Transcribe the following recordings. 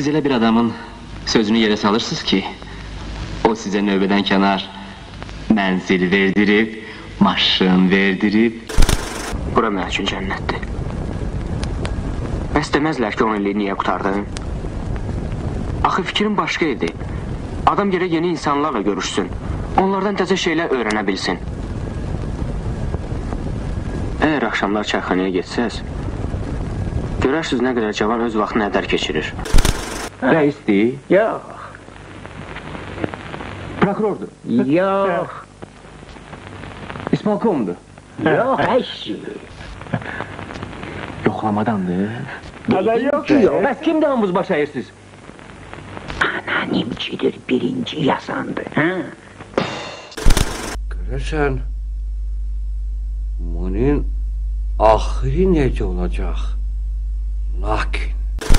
Siz elə bir adamın sözünü yerə salırsınız ki, o sizə növbədən kənar mənzil verdirib, maşın verdirib. Bura mənim üçün cənnətdir. Bəs deməzlər ki, 10 illiyi niyə qutardın? Axı fikrim başqa idi. Adam gərək yeni insanlarla görüşsün. Onlardan təzə şeylər öyrənə bilsin. Əgər axşamlar çayxanaya getsəz, görərsiniz nə qədər cavan öz vaxtını hədər keçirir. Rəisdir? Yox. Prokurordur? Yox. İsmalkomdur? Yox, əşi. Yoxlamadandır? Ada yox ki, yox. Bəs kimdən hamız baş əyirsiniz? Anonimcidir, birinci yazandır, hə? Görəsən, bunun axırı necə olacaq? Lakin...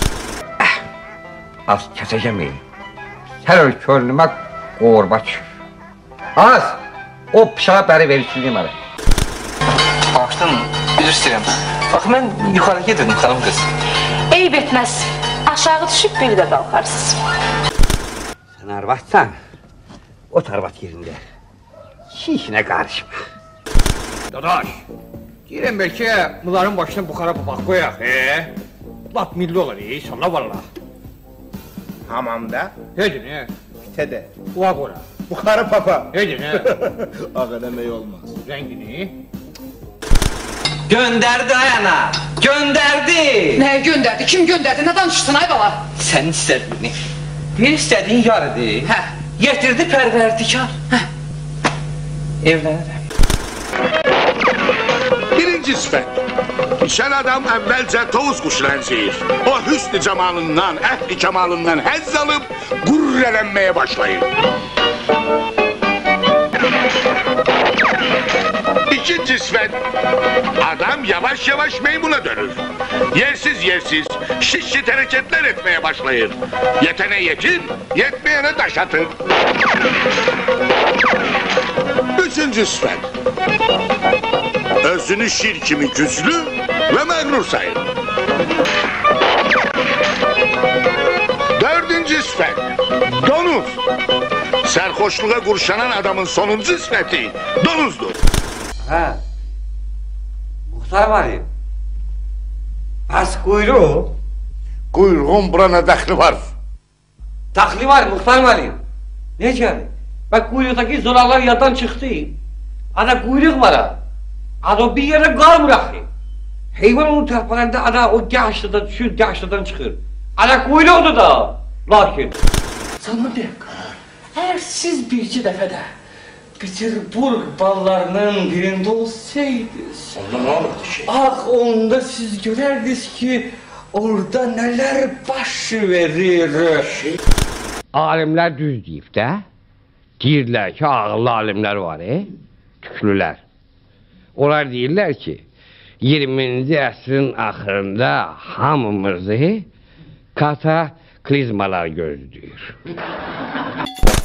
Az kəsəcəm ey. Sən ol könlümə qorba çıxır. Az! O pişağı bəri verirsin mənə. Bağışdan, üzr istəyirəm. Axı, mən yuxarı gedirdim, xanım qız. Eyb etməz. Aşağı düşüb bir də qalxarsınız. Sən arvatsan, o arvat yerində. İşinə qarışma. Dadaş, deyirəm bəlkə bunların başına buxara papaq qoyaq, Lap milli olur, sana valla. Hamamda? Heydi ne? Pitədə. Uğa qora. Buxarı papa. Heydi ne? Ağa demək olmaz. Rəngini? Gönderdi ayana, gönderdi. Nəyə göndərdi? Kim göndərdi? Nə danışırsan ay bala? Sən istədin. Bir istədiyin yar idi. Hə. Yetirdi pərverdikar. Hə. Evlənirəm. Birinci sifət. İşən adam əvvəlcə tovuz quşu ləncəyir. O hüsn-i camalından, əhli kəmalından həzz alıb, qürrələnməyə başlayır. İkinci sifət. Adam yavaş-yavaş meymuna dönür. Yersiz, şişşit hərəkətlər etməyə başlayır. Yetənə yetir, yetməyənə daş atır. Üçüncü sifət. Özünü şir kimi güclü ve məğrur sayır. Dördüncü sifət. Donuz. Sərxoşluğa qurşanan adamın sonuncu sifəti donuzdur. Hə, Muxtar Məlim, bəs quyruq? Quyruğun bura nə dəxli var? Daxli var Muxtar Məlim. Necə? Bak quyruqdaki zolalar yaddan çıxdı. Ana quyruq var ha. Ana bir yere qar bırakır. Heyvan onu tərpələndə ana o gəşlədən düşür, gəşlədən çıxır. Ana quyruqdur da. Lakin... Sanma deyək, əgər siz birci dəfədə Peterburg ballarının birində olsaydınız... Onda nə olurdu ki? Ah, onda siz görərdiniz ki, orada nələr baş verir. Alimlər düz deyib də. Deyirlər ki, ağıllı alimlər var, tüklülər. Onlar deyirlər ki, 20-ci əsrin axırında hamımızı kataklizmalar gözləyir.